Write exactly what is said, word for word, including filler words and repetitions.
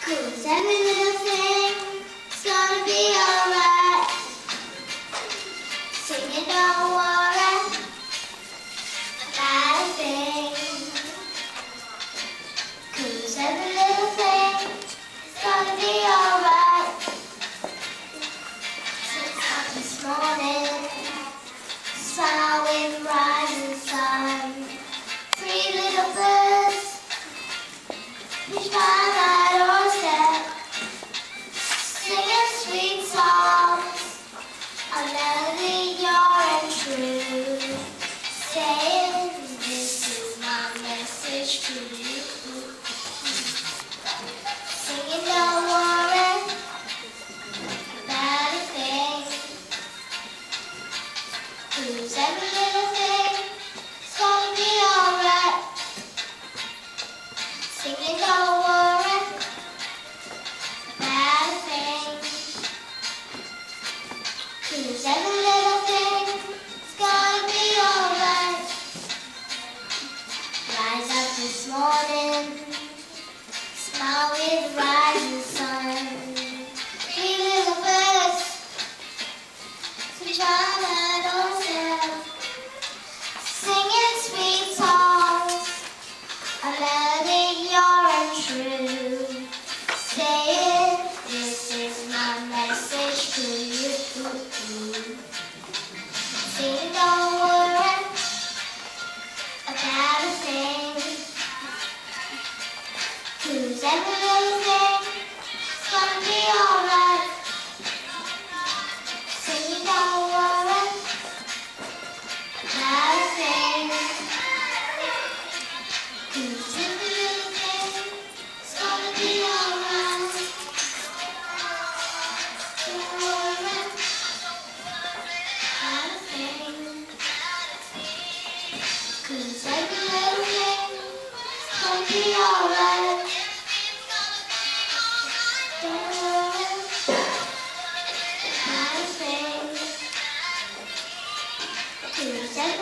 'Cause every little thing's gonna be alright. Singing, don't worry about a thing. 'Cause every little thing's gonna be alright. Six o'clock this morning, smile with rising sun. Three little birds reach by my doorstep, singing sweet songs, a melody pure and true, saying this is my message to you. Singing, don't worry about a thing, 'cause every little thing's gonna be alright. Singing, don't worry about a thing, 'cause every little thing's gonna be alright. Rise up this morning, smile with rising sun. Three little birds switch on my doorstep, singing sweet songs, a melody pure and true, saying this is my message to you. Sing, don't worry about a thing, 'cause every little thing's gonna be alright. Sing, don't worry about a thing, 'cause every little thing's gonna be alright. Don't worry about a thing, 'cause every little thing's gonna be alright. Don't worry about a thing, 'cause every